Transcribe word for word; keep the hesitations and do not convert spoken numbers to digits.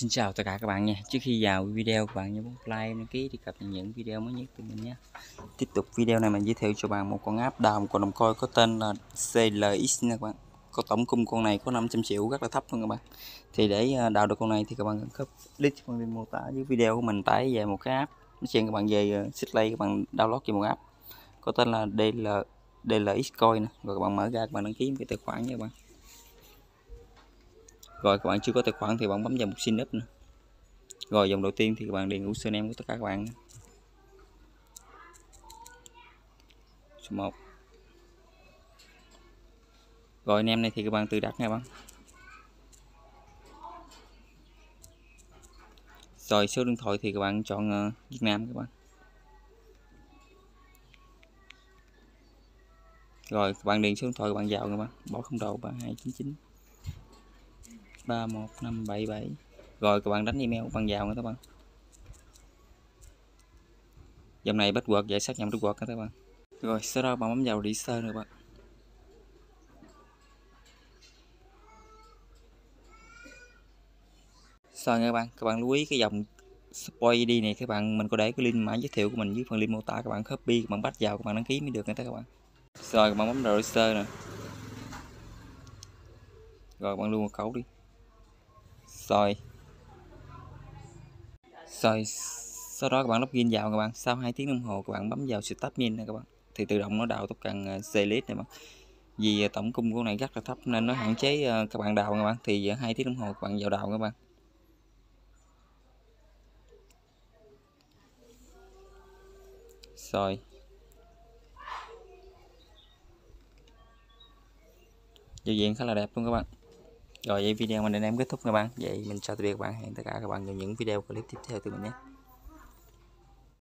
Xin chào tất cả các bạn nha. Trước khi vào video các bạn nhớ bấm like, đăng ký để cập nhật những video mới nhất từ mình nhé. Tiếp tục video này mình giới thiệu cho bạn một con áp đào một con đồng coin có tên là xê lờ ích nha các bạn. Có tổng cung con này có năm trăm triệu, rất là thấp luôn các bạn. Thì để đào được con này thì các bạn cần click phần link mô tả dưới video của mình, tải về một cái app. Nó xem các bạn về Xplay, các bạn download về một app có tên là đê lờ đê lờ ích coin nè. Rồi các bạn mở ra, các bạn đăng ký một cái tài khoản nha các bạn. Rồi các bạn chưa có tài khoản thì bạn bấm vào mục sign up nè. Rồi dòng đầu tiên thì các bạn điền username của tất cả các bạn. Số một. Rồi name này thì các bạn tự đặt nha bạn. Rồi số điện thoại thì các bạn chọn uh, Việt Nam các bạn. Rồi các bạn điền số điện thoại các bạn vào các bạn, bỏ không đầu ba hai chín chín ba một năm bảy bảy. Rồi các bạn đánh email các bạn vào nữa các bạn. Dòng này password vậy xác nhận password các bạn. Rồi sau đó bạn bấm vào register nữa các bạn. Rồi các bạn, các bạn lưu ý cái dòng Spoil i đê này các bạn, mình có để cái link mã giới thiệu của mình dưới phần link mô tả, các bạn copy, các bạn bắt vào, các bạn đăng ký mới được nha các bạn. Rồi các bạn bấm vào register nè. Rồi bạn lưu một khẩu đi. Rồi. Rồi sau đó các bạn login vào các bạn, sau hai tiếng đồng hồ các bạn bấm vào start min này các bạn, thì tự động nó đào tất cả C list này bạn. Vì tổng cung của này rất là thấp nên nó hạn chế các bạn đào các bạn, thì hai tiếng đồng hồ các bạn vào đào các bạn. Rồi giao diện khá là đẹp luôn các bạn. Rồi vậy video mình đến em kết thúc các bạn. Vậy mình chào tạm biệt các bạn, hẹn tất cả các bạn vào những video clip tiếp theo từ mình nhé.